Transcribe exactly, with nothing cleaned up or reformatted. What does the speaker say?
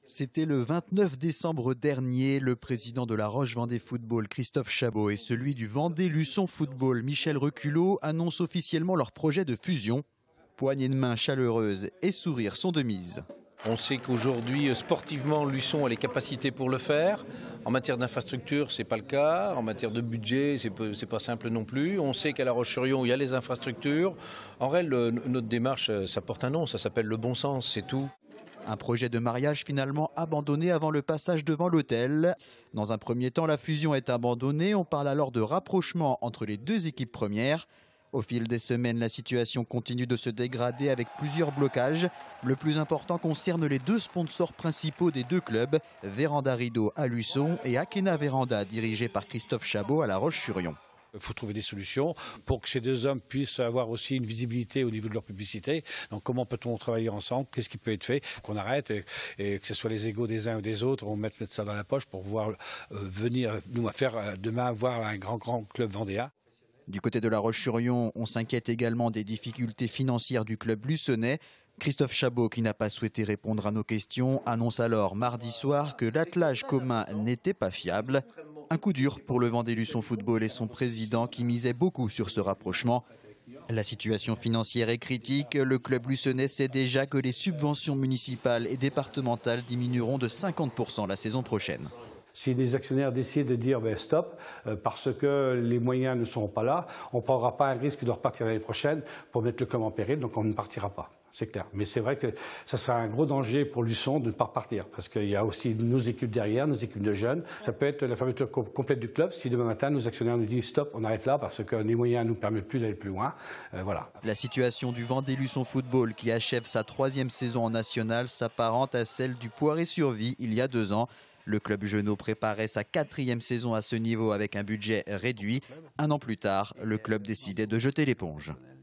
C'était le vingt-neuf décembre dernier. Le président de la Roche-Vendée Football, Christophe Chabot, et celui du Vendée-Luçon Football, Michel Reculot, annoncent officiellement leur projet de fusion. Poignée de main chaleureuse et sourire sont de mise. On sait qu'aujourd'hui, sportivement, Luçon a les capacités pour le faire. En matière d'infrastructure, ce n'est pas le cas. En matière de budget, ce n'est pas simple non plus. On sait qu'à La Roche-sur-Yon, il y a les infrastructures. En réel, le, notre démarche, ça porte un nom, ça s'appelle le bon sens, c'est tout. Un projet de mariage finalement abandonné avant le passage devant l'hôtel. Dans un premier temps, la fusion est abandonnée. On parle alors de rapprochement entre les deux équipes premières. Au fil des semaines, la situation continue de se dégrader avec plusieurs blocages. Le plus important concerne les deux sponsors principaux des deux clubs, Véranda Rideau à Luçon et Akena Véranda, dirigé par Christophe Chabot à La Roche-sur-Yon. Il faut trouver des solutions pour que ces deux hommes puissent avoir aussi une visibilité au niveau de leur publicité. Donc comment peut-on travailler ensemble? Qu'est-ce qui peut être fait? Il faut qu'on arrête et, et que ce soit les égos des uns ou des autres, on mette, mette ça dans la poche pour pouvoir euh, venir nous faire euh, demain voir un grand grand club vendéen. Du côté de La Roche-sur-Yon, on s'inquiète également des difficultés financières du club luçonnais. Christophe Chabot, qui n'a pas souhaité répondre à nos questions, annonce alors mardi soir que l'attelage commun n'était pas fiable. Un coup dur pour le Vendée-Luçon Football et son président qui misait beaucoup sur ce rapprochement. La situation financière est critique. Le club luçonnais sait déjà que les subventions municipales et départementales diminueront de cinquante pour cent la saison prochaine. Si les actionnaires décident de dire ben, stop, euh, parce que les moyens ne seront pas là, on ne prendra pas un risque de repartir l'année prochaine pour mettre le club en péril, donc on ne partira pas, c'est clair. Mais c'est vrai que ça sera un gros danger pour Luçon de ne pas repartir, parce qu'il y a aussi nos équipes derrière, nos équipes de jeunes. Ça peut être la fermeture complète du club si demain matin nos actionnaires nous disent stop, on arrête là, parce que les moyens ne nous permettent plus d'aller plus loin. Euh, voilà. La situation du Vendée-Luçon Football, qui achève sa troisième saison en national, s'apparente à celle du Poiré-sur-Vie il y a deux ans. Le club Jeunot préparait sa quatrième saison à ce niveau avec un budget réduit. Un an plus tard, le club décidait de jeter l'éponge.